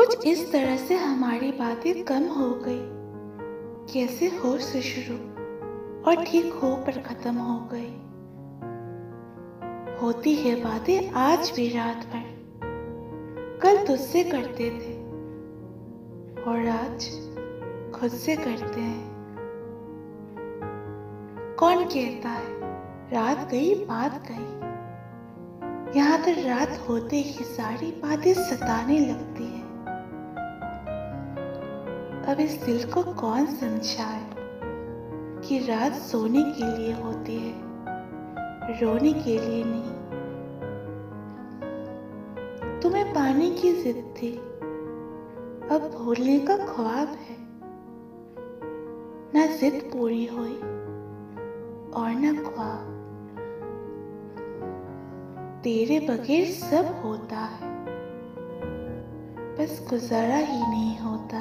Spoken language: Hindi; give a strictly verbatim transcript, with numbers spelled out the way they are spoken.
कुछ इस तरह से हमारी बातें कम हो गई, कैसे होश से शुरू और ठीक हो पर खत्म हो गई। होती है बातें आज भी रात भर, कल तुझसे करते थे और आज खुद से करते हैं। कौन कहता है रात गई बात गई, यहाँ तो रात होते ही सारी बातें सताने लगती है। अब इस दिल को कौन समझाए कि रात सोने के लिए होती है, रोने के लिए नहीं। तुम्हें पाने की जिद थी, अब भूलने का ख्वाब है। ना जिद पूरी हुई और ना ख्वाब। तेरे बगैर सब होता है, बस गुजारा ही नहीं होता।